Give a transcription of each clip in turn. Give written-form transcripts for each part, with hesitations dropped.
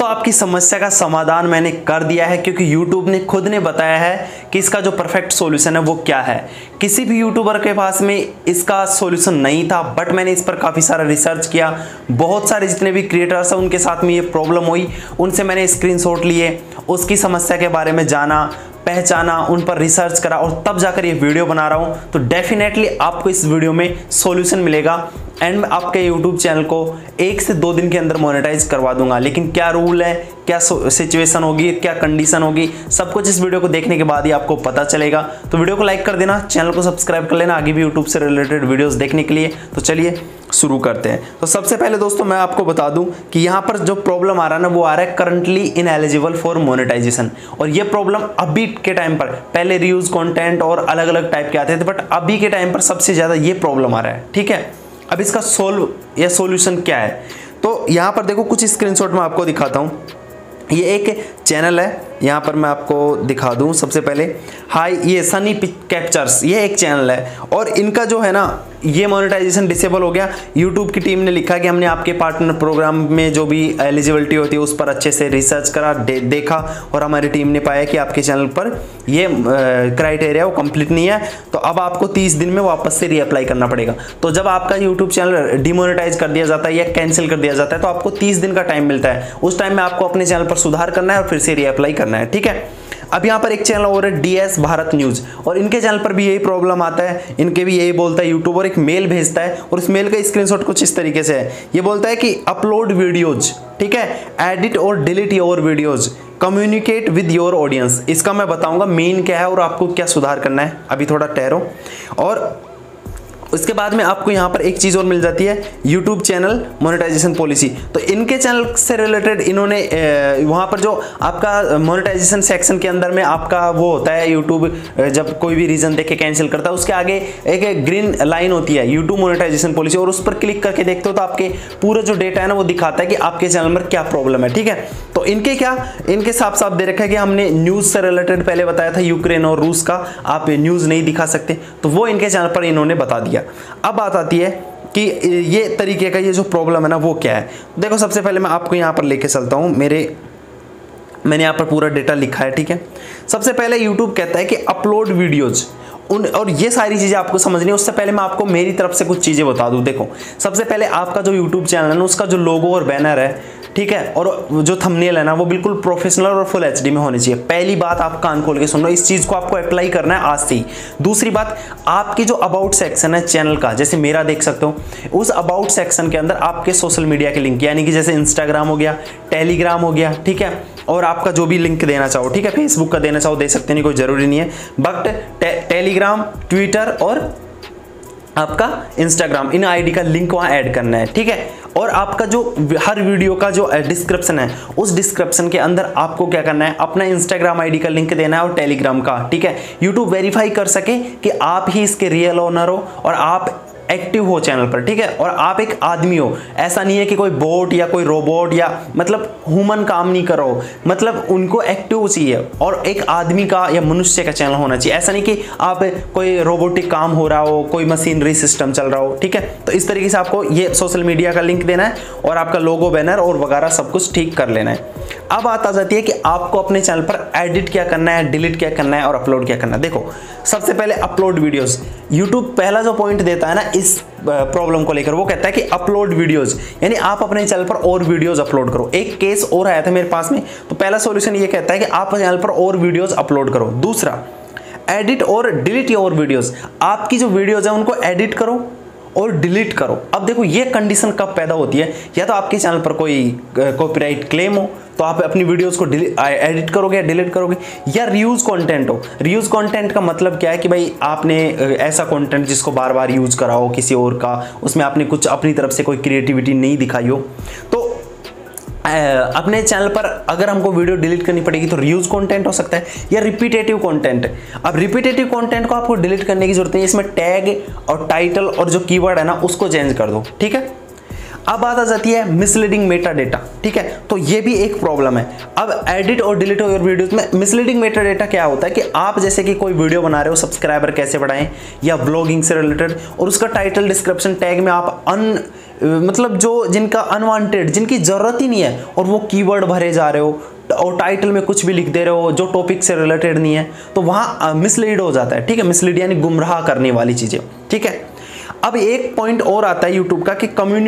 दोस्तों आपकी समस्या का समाधान मैंने कर दिया है, क्योंकि YouTube ने खुद ने बताया है कि इसका जो परफेक्ट सॉल्यूशन है वो क्या है। किसी भी यूट्यूबर के पास में इसका सॉल्यूशन नहीं था, बट मैंने इस पर काफ़ी सारा रिसर्च किया। बहुत सारे जितने भी क्रिएटर्स हैं उनके साथ में ये प्रॉब्लम हुई, उनसे मैंने स्क्रीनशॉट लिए, उसकी समस्या के बारे में जाना, पहचाना, उन पर रिसर्च करा और तब जाकर ये वीडियो बना रहा हूँ। तो डेफिनेटली आपको इस वीडियो में सॉल्यूशन मिलेगा एंड आपके YouTube चैनल को 1 से 2 दिन के अंदर मोनेटाइज करवा दूंगा। लेकिन क्या रूल है, क्या सिचुएशन होगी, क्या कंडीशन होगी, सब कुछ इस वीडियो को देखने के बाद ही आपको पता चलेगा। तो वीडियो को लाइक कर देना, चैनल को सब्सक्राइब कर लेना आगे भी YouTube से रिलेटेड वीडियोस देखने के लिए। तो चलिए शुरू करते हैं। तो सबसे पहले दोस्तों मैं आपको बता दूं कि यहाँ पर जो प्रॉब्लम आ रहा है ना, वो आ रहा है करंटली इनएलिजिबल फॉर मोनेटाइजेशन। और ये प्रॉब्लम अभी के टाइम पर, पहले रीयूज कंटेंट और अलग अलग टाइप के आते थे, बट अभी के टाइम पर सबसे ज़्यादा ये प्रॉब्लम आ रहा है। ठीक है, अब इसका सॉल्यूशन क्या है, तो यहाँ पर देखो कुछ स्क्रीनशॉट मैं आपको दिखाता हूँ। ये एक चैनल है, यहाँ पर मैं आपको दिखा दूँ। सबसे पहले हाय, ये सनी कैप्चर्स, ये एक चैनल है और इनका जो है ना ये मोनेटाइजेशन डिसेबल हो गया। यूट्यूब की टीम ने लिखा कि हमने आपके पार्टनर प्रोग्राम में जो भी एलिजिबिलिटी होती है उस पर अच्छे से रिसर्च करा, देखा और हमारी टीम ने पाया कि आपके चैनल पर ये क्राइटेरिया वो कंप्लीट नहीं है, तो अब आपको 30 दिन में वापस से रीअप्लाई करना पड़ेगा। तो जब आपका यूट्यूब चैनल डिमोनेटाइज कर दिया जाता है या कैंसिल कर दिया जाता है तो आपको 30 दिन का टाइम मिलता है। उस टाइम में आपको अपने चैनल पर सुधार करना है और फिर से रीअप्लाई करना है। ठीक है, अब यहाँ पर एक चैनल और है DS भारत न्यूज़, और इनके चैनल पर भी यही प्रॉब्लम आता है। इनके भी यही बोलता है, यूट्यूब और एक मेल भेजता है और उस मेल का स्क्रीनशॉट कुछ इस तरीके से है। ये बोलता है कि अपलोड वीडियोज, ठीक है, एडिट और delete your videos, communicate with your audience. इसका मैं बताऊंगा मेन क्या है और आपको क्या सुधार करना है। अभी थोड़ा ठहरो। और उसके बाद में आपको यहाँ पर एक चीज़ और मिल जाती है, YouTube चैनल मोनेटाइजेशन पॉलिसी। तो इनके चैनल से रिलेटेड इन्होंने वहाँ पर जो आपका मोनेटाइजेशन सेक्शन के अंदर में आपका वो होता है, YouTube जब कोई भी रीज़न देख के कैंसिल करता है उसके आगे एक ग्रीन लाइन होती है YouTube मोनेटाइजेशन पॉलिसी, और उस पर क्लिक करके देखते हो तो आपके पूरा जो डेटा है ना वो दिखाता है कि आपके चैनल में क्या प्रॉब्लम है। ठीक है, तो इनके साफ साफ दे रखा है कि हमने न्यूज़ से रिलेटेड पहले बताया था, यूक्रेन और रूस का आप न्यूज़ नहीं दिखा सकते, तो वो इनके चैनल पर इन्होंने बता दिया। अब बात आती है कि ये तरीके का ये जो प्रॉब्लम है ना वो क्या है। देखो सबसे पहले मैं आपको यहाँ पर लेके चलता हूँ, मैंने यहाँ पर पूरा डेटा लिखा है। ठीक है, सबसे पहले YouTube कहता है कि अपलोड वीडियोज और ये सारी चीज़ें आपको समझनी है। उससे पहले मैं आपको मेरी तरफ से कुछ चीज़ें बता दूँ। देखो सबसे पहले आपका जो YouTube चैनल है ना उसका जो लोगो और बैनर है, ठीक है, और जो थंबनेल है ना वो बिल्कुल प्रोफेशनल और फुल HD में होनी चाहिए। पहली बात आप कान खोल के सुन लो, इस चीज़ को आपको अप्लाई करना है आज से ही। दूसरी बात, आपकी जो अबाउट सेक्शन है चैनल का, जैसे मेरा देख सकते हो, उस अबाउट सेक्शन के अंदर आपके सोशल मीडिया के लिंक, यानी कि जैसे इंस्टाग्राम हो गया, टेलीग्राम हो गया, ठीक है, और आपका जो भी लिंक देना चाहो, ठीक है, फेसबुक का देना चाहो दे सकते नहीं, कोई ज़रूरी नहीं है, बट टेलीग्राम, ट्विटर और आपका इंस्टाग्राम, इन आईडी का लिंक वहाँ ऐड करना है। ठीक है, और आपका जो हर वीडियो का जो डिस्क्रिप्शन है उस डिस्क्रिप्शन के अंदर आपको क्या करना है, अपना इंस्टाग्राम आईडी का लिंक देना है और टेलीग्राम का। ठीक है, यूट्यूब वेरीफाई कर सके कि आप ही इसके रियल ओनर हो और आप एक्टिव हो चैनल पर। ठीक है, और आप एक आदमी हो, ऐसा नहीं है कि कोई बोट या कोई रोबोट या मतलब ह्यूमन काम नहीं करो, मतलब उनको एक्टिव चाहिए और एक आदमी का या मनुष्य का चैनल होना चाहिए। ऐसा नहीं कि आप कोई रोबोटिक काम हो रहा हो, कोई मशीनरी सिस्टम चल रहा हो। ठीक है, तो इस तरीके से आपको ये सोशल मीडिया का लिंक देना है और आपका लोगो, बैनर और वगैरह सब कुछ ठीक कर लेना है। अब बात आ जाती है कि आपको अपने चैनल पर एडिट क्या करना है, डिलीट क्या करना है और अपलोड क्या करना है। देखो सबसे पहले अपलोड वीडियोस, यूट्यूब पहला जो पॉइंट देता है ना इस प्रॉब्लम को लेकर, वो कहता है कि अपलोड वीडियोस, यानी आप अपने चैनल पर और वीडियोस अपलोड करो। एक केस और आया था मेरे पास में, तो पहला सॉल्यूशन ये कहता है कि आप चैनल पर और वीडियोस अपलोड करो। दूसरा, एडिट और डिलीट योर वीडियोस, आपकी जो वीडियोस है उनको एडिट करो और डिलीट करो। अब देखो ये कंडीशन कब पैदा होती है, या तो आपके चैनल पर कोई कॉपीराइट क्लेम हो तो आप अपनी वीडियोस को एडिट करोगे या डिलीट करोगे, या रीयूज कंटेंट हो। रीयूज कंटेंट का मतलब क्या है कि भाई आपने ऐसा कंटेंट जिसको बार बार यूज करा हो किसी और का, उसमें आपने कुछ अपनी तरफ से कोई क्रिएटिविटी नहीं दिखाई हो, तो अपने चैनल पर अगर हमको वीडियो डिलीट करनी पड़ेगी तो रीयूज कंटेंट हो सकता है, या रिपीटेटिव कंटेंट। अब रिपीटेटिव कंटेंट को आपको डिलीट करने की जरूरत नहीं है, इसमें टैग और टाइटल और जो कीवर्ड है ना उसको चेंज कर दो। ठीक है, अब बात आ जाती है मिसलीडिंग मेटा डेटा, ठीक है। तो ये भी एक प्रॉब्लम है। अब एडिट और डिलीट योर वीडियोस में मिसलीडिंग मेटा डेटा क्या होता है कि आप जैसे कि कोई वीडियो बना रहे हो, सब्सक्राइबर कैसे बढ़ाएं या ब्लॉगिंग से रिलेटेड, और उसका टाइटल डिस्क्रिप्शन टैग में आप मतलब जो जिनका अनवांटेड, जिनकी जरूरत ही नहीं है, और वो कीवर्ड भरे जा रहे हो और टाइटल में कुछ भी लिख दे रहे हो जो टॉपिक से रिलेटेड नहीं है, तो वहां मिसलीड हो जाता है, ठीक है। मिसलीड यानी गुमराह करने वाली चीजें, ठीक है। अब एक पॉइंट और आता है यूट्यूब का कि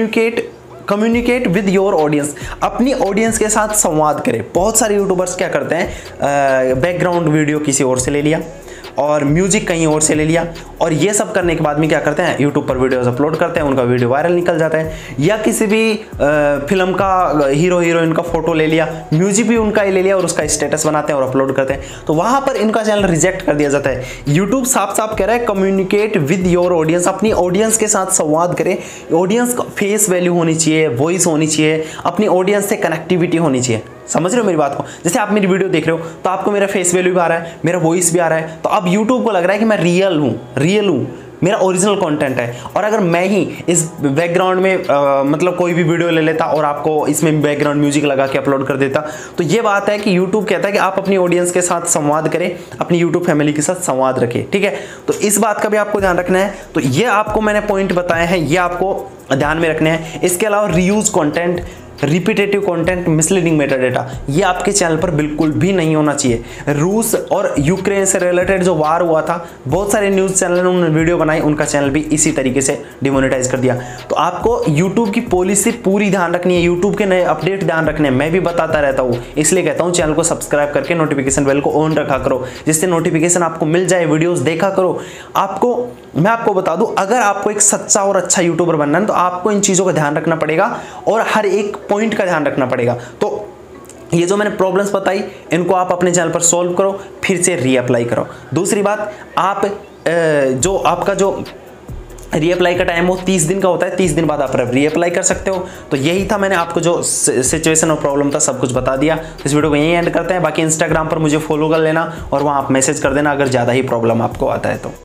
कम्युनिकेट विद योर ऑडियंस, अपनी ऑडियंस के साथ संवाद करें। बहुत सारे यूट्यूबर्स क्या करते हैं, बैकग्राउंड वीडियो किसी और से ले लिया और म्यूजिक कहीं और से ले लिया, और ये सब करने के बाद में क्या करते हैं, यूट्यूब पर वीडियोस अपलोड करते हैं, उनका वीडियो वायरल निकल जाता है। या किसी भी फिल्म का हीरो हीरोइन का फोटो ले लिया, म्यूजिक भी उनका ही ले लिया और उसका स्टेटस बनाते हैं और अपलोड करते हैं, तो वहां पर इनका चैनल रिजेक्ट कर दिया जाता है। यूट्यूब साफ साफ कह रहा है कम्युनिकेट विद योर ऑडियंस, अपनी ऑडियंस के साथ संवाद करें। ऑडियंस का फेस वैल्यू होनी चाहिए, वॉइस होनी चाहिए, अपनी ऑडियंस से कनेक्टिविटी होनी चाहिए। समझ रहे हो मेरी बात को? जैसे आप मेरी वीडियो देख रहे हो तो आपको मेरा फेस वैल्यू भी आ रहा है, मेरा वॉइस भी आ रहा है, तो अब यूट्यूब को लग रहा है कि मैं रियल हूँ, मेरा ओरिजिनल कंटेंट है। और अगर मैं ही इस बैकग्राउंड में मतलब कोई भी वीडियो ले लेता और आपको इसमें बैकग्राउंड म्यूजिक लगा के अपलोड कर देता, तो ये बात है कि यूट्यूब कहता है कि आप अपनी ऑडियंस के साथ संवाद करें, अपनी यूट्यूब फैमिली के साथ संवाद रखें, ठीक है। तो इस बात का भी आपको ध्यान रखना है। तो ये आपको मैंने पॉइंट बताए हैं, ये आपको ध्यान में रखने हैं। इसके अलावा reuse content, repetitive content, misleading meta data, ये आपके चैनल पर बिल्कुल भी नहीं होना चाहिए। रूस और यूक्रेन से रिलेटेड जो वार हुआ था, बहुत सारे न्यूज़ चैनल ने उन्होंने वीडियो बनाई, उनका चैनल भी इसी तरीके से डिमोनेटाइज कर दिया। तो आपको यूट्यूब की पॉलिसी पूरी ध्यान रखनी है, यूट्यूब के नए अपडेट ध्यान रखने हैं। मैं भी बताता रहता हूँ, इसलिए कहता हूँ चैनल को सब्सक्राइब करके नोटिफिकेशन बेल को ऑन रखा करो, जिससे नोटिफिकेशन आपको मिल जाए, वीडियोस देखा करो। मैं आपको बता दूं, अगर आपको एक सच्चा और अच्छा यूट्यूबर बनना है तो आपको इन चीज़ों का ध्यान रखना पड़ेगा और हर एक पॉइंट का ध्यान रखना पड़ेगा। तो ये जो मैंने प्रॉब्लम्स बताई, इनको आप अपने चैनल पर सॉल्व करो, फिर से रीअप्लाई करो। दूसरी बात, आप जो आपका जो रीअप्लाई का टाइम हो 30 दिन का होता है, 30 दिन बाद आप रीअप्लाई कर सकते हो। तो यही था, मैंने आपको जो सिचुएशन और प्रॉब्लम था सब कुछ बता दिया। तो इस वीडियो को यहीं एंड करते हैं। बाकी इंस्टाग्राम पर मुझे फॉलो कर लेना और वहाँ आप मैसेज कर देना अगर ज़्यादा ही प्रॉब्लम आपको आता है तो।